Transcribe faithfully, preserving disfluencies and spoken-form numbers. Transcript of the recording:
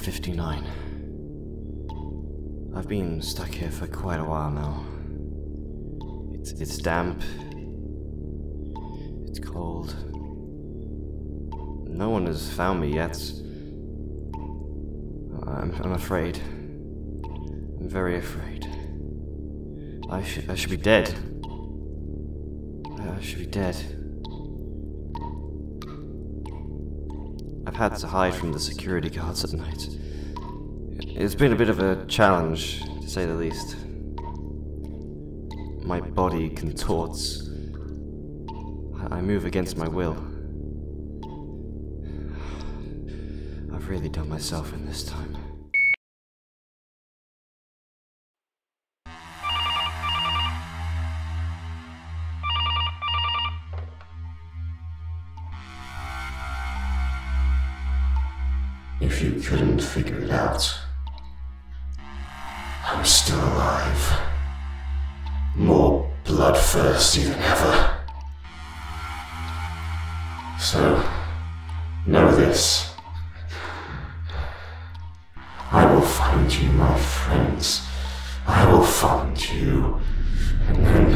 fifty-nine. I've been stuck here for quite a while now. It's, it's damp. It's cold. No one has found me yet. I'm, I'm afraid. I'm very afraid. I should, I should be dead. I should be dead. I've had to hide from the security guards at night. It's been a bit of a challenge, to say the least. My body contorts. I move against my will. I've really done myself in this time. If you couldn't figure it out, I'm still alive. More bloodthirsty than ever. So, know this. I will find you, my friends. I will find you, and then